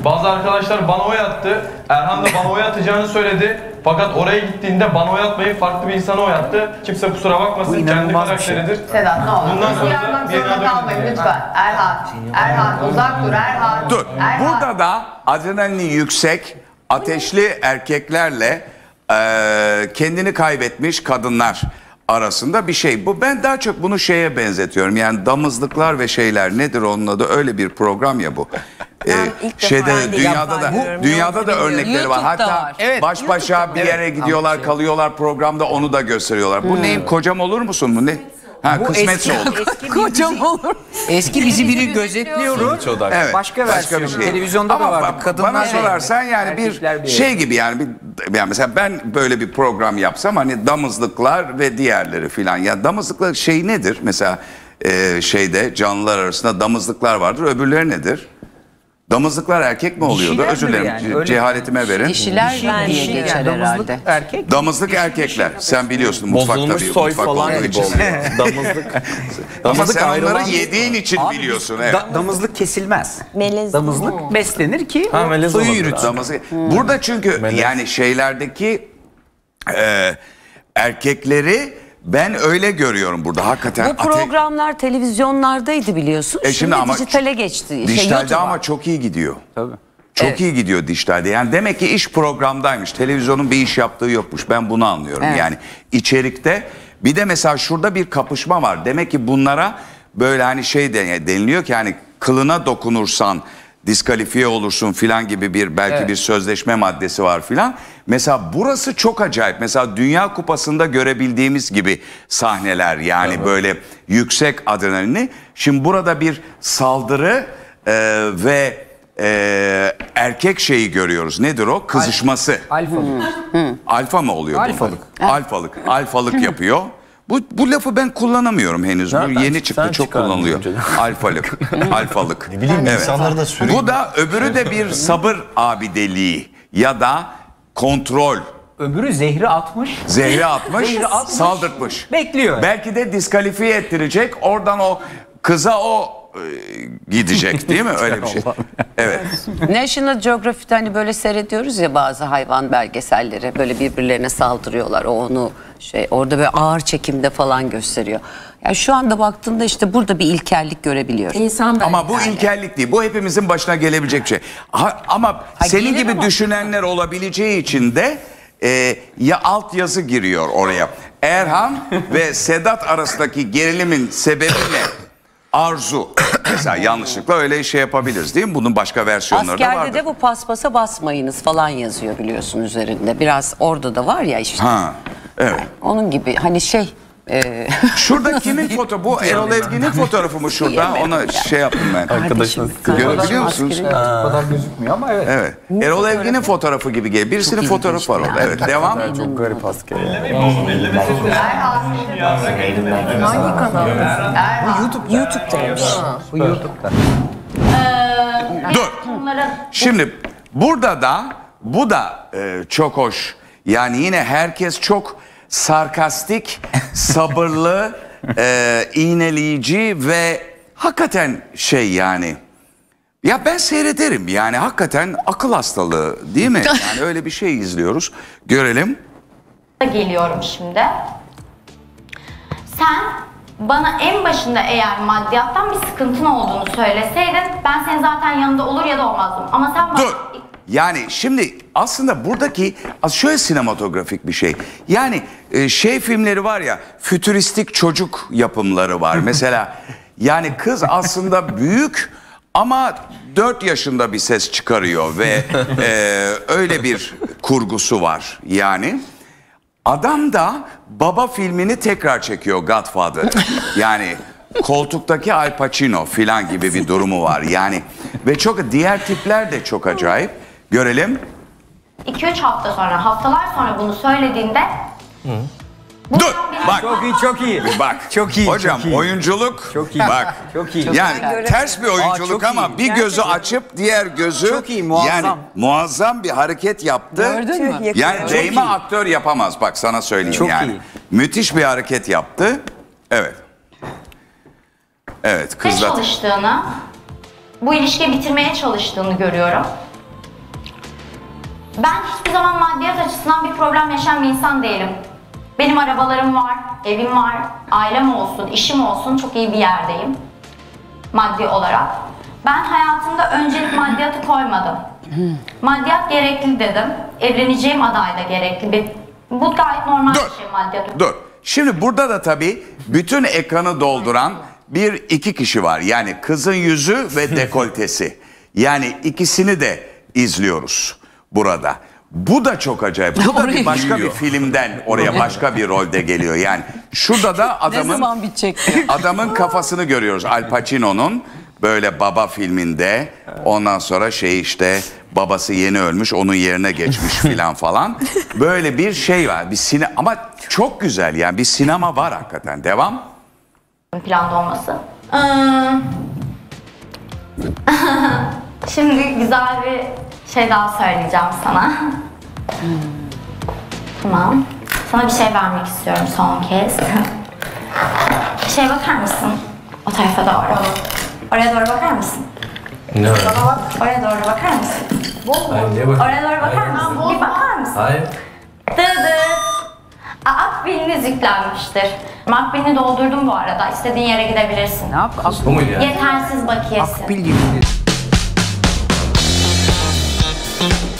Bazı arkadaşlar bana oy attı. Erhan da bana oy atacağını söyledi. Fakat oraya gittiğinde bana oy atmayı farklı bir insana oy attı. Kimse kusura bakmasın, kendi karakteridir. Sedat ne olur. Bundan sonra Uyarmak zorunda kalmayın lütfen. Erhan uzak dur Erhan. Dur. Burada da adrenalini yüksek, ateşli erkeklerle kendini kaybetmiş kadınlar arasında bir şey. Bu, ben daha çok bunu şeye benzetiyorum. Yani damızlıklar ve şeyler, nedir onun adı? Öyle bir program ya bu. Şeyde dünyada da örnekleri var. Hatta var. Evet, baş başa bir yere gidiyorlar, kalıyorlar, programda onu da gösteriyorlar. Bu neyin, kocam olur musun mu ne? Ha, Bu kısmetse eski, olur. Kocam olur. Eski bizi biri gözetliyor. Evet, Başka versiyonu. bir şey. Televizyonda da ama vardı. Kadınlar bana sorarsan yani bir şey gibi yani mesela ben böyle bir program yapsam hani damızlıklar ve diğerleri filan. Ya damızlıklar şey nedir? Mesela şeyde canlılar arasında damızlıklar vardır. Öbürleri nedir? Damızlıklar erkek mi oluyordu? Dişilerdir Özür dilerim. yani, Cehaletime verin. Dişiler ben diye geçer herhalde. Erkek. Damızlık erkekler. Sen biliyorsun mutfakta Bozulmuş bir soy mutfak falan olduğu gibi için. oluyor. Damızlık. Ama Damızlık sen onları ayrılan- yediğin için biliyorsun. Evet. Damızlık kesilmez. Melez. Damızlık beslenir ki Ha, melez soyu olabilir yürütsün. Burada çünkü yani şeylerdeki erkekleri ben öyle görüyorum burada hakikaten. Bu programlar televizyonlardaydı biliyorsun. Şimdi ama dijitale geçti. Dijitalde YouTube'a. ama çok iyi gidiyor. Tabii. Çok iyi gidiyor dijitalde. Yani demek ki iş programdaymış. Televizyonun bir iş yaptığı yokmuş. Ben bunu anlıyorum. Evet. Yani içerikte bir de mesela şurada bir kapışma var. Demek ki bunlara böyle hani şey deniliyor ki hani kılına dokunursan diskalifiye olursun filan gibi bir belki bir sözleşme maddesi var filan. Mesela burası çok acayip. Mesela Dünya Kupası'nda görebildiğimiz gibi sahneler yani böyle yüksek adrenalini. Şimdi burada bir saldırı ve erkek şeyi görüyoruz. Nedir o? Kızışması. Alfalık. Alfa mı oluyor? Alfalık. Alfalık. Alfalık yapıyor. Bu lafı ben kullanamıyorum henüz. Bu yeni çıktı, çok kullanılıyor. Alfalık. Alfalık. Ne bileyim insanları da sürekli. Bu da öbürü de bir sabır abideliği ya da kontrol. Öbürü zehri atmış. Zehri atmış, Zehri atmış. saldırtmış. Bekliyor. Belki de diskalifiye ettirecek. Oradan o kıza gidecek değil mi? Öyle bir şey. Evet. National Geographic'te hani böyle seyrediyoruz ya bazı hayvan belgeselleri böyle birbirlerine saldırıyorlar. O onu orada böyle ağır çekimde falan gösteriyor. Yani şu anda baktığımda işte burada bir ilkellik görebiliyoruz. İnsan Ama bu ilkellik değil. Bu hepimizin başına gelebilecek bir şey. Ama senin gelir gibi ama. düşünenler olabileceği için de ya altyazı giriyor oraya. Erhan ve Sedat arasındaki gerilimin sebebi ne? Arzu. Mesela yanlışlıkla öyle şey yapabiliriz değil mi? Bunun başka versiyonları da vardır. Askerde de bu paspasa basmayınız falan yazıyor biliyorsun üzerinde. Biraz orada da var ya işte. Ha, evet. Onun gibi hani şey. Şurada kimin fotoğrafı? Bu Erol Evgin'in fotoğrafı mı şurada? Ona şey yaptım ben. Arkadaşınız. Görebiliyor musunuz? Bu kadar gözükmüyor ama evet. Evet. Erol Evgin'in fotoğrafı gibi geliyor. Birisinin fotoğrafı var orada. Evet. Devam. Çok garip asker. hangi kanal? YouTube'daymış. Bu YouTube'da. Dur. Şimdi burada da bu da çok hoş. Yani yine herkes çok sarkastik, sabırlı, iğneleyici ve hakikaten şey yani. Ya ben seyrederim yani hakikaten akıl hastalığı değil mi? Yani öyle bir şey izliyoruz. Görelim. Geliyorum şimdi. Sen bana en başında eğer maddiyattan bir sıkıntın olduğunu söyleseydin ben senin zaten yanında olur ya da olmazdım. Ama sen bana... Dur. Yani şimdi aslında buradaki şöyle sinematografik bir şey. Yani şey filmleri var ya, fütüristik çocuk yapımları var. Mesela yani kız aslında büyük ama 4 yaşında bir ses çıkarıyor ve öyle bir kurgusu var yani. Adam da baba filmini tekrar çekiyor, Godfather. Yani koltuktaki Al Pacino filan gibi bir durumu var. Yani ve çok diğer tipler de çok acayip. Görelim. 2-3 hafta sonra, haftalar sonra bunu söylediğinde... Dur bak. Çok iyi, çok iyi. Bak. Çok iyi. Hocam çok iyi. oyunculuk. Çok iyi. Bak. Çok iyi. Yani ters bir oyunculuk çok ama iyi. bir gözü açıp diğer gözü Çok iyi, muazzam. yani muazzam bir hareket yaptı. Gördün mü? Yani değme aktör yapamaz bak sana söyleyeyim Çok yani. iyi. Müthiş bir hareket yaptı. Evet. Evet Ne kızlar. çalıştığını, bu ilişkiyi bitirmeye çalıştığını görüyorum. Ben hiçbir zaman maddiyat açısından bir problem yaşayan bir insan değilim. Benim arabalarım var, evim var, ailem olsun, işim olsun, çok iyi bir yerdeyim. Maddi olarak. Ben hayatımda öncelik maddiyatı koymadım. Maddiyat gerekli dedim. Evleneceğim aday da gerekli. Bu gayet normal bir şey maddiyat. Dur. Şimdi burada da tabii bütün ekranı dolduran iki kişi var. Yani kızın yüzü ve dekoltesi. Yani ikisini de izliyoruz burada. Bu da çok acayip. Bu da bir başka bir filmden oraya başka bir rolde geliyor. Yani şurada da Ne zaman bitecek diyor. adamın kafasını görüyoruz. Al Pacino'nun böyle Baba filminde, ondan sonra işte babası yeni ölmüş, onun yerine geçmiş filan falan. Böyle bir şey var. Ama çok güzel yani, bir sinema var hakikaten. Devam. Planda olması. Şimdi güzel bir şey daha söyleyeceğim sana. Tamam. Sana bir şey vermek istiyorum son kez. Şey bakar mısın? O tarafa doğru. Oraya doğru bakar mısın? Ne var? Baba bak, oraya doğru bakar mısın? Oraya doğru bakar mısın? Bir bakar mısın? Hayır. Dıdı. Akbiliniz yüklenmiştir. Akbilini doldurdum bu arada. İstediğin yere gidebilirsin. Ne yap? Bu muydu yani? Yetersiz bakiyesi. Akbil gibi.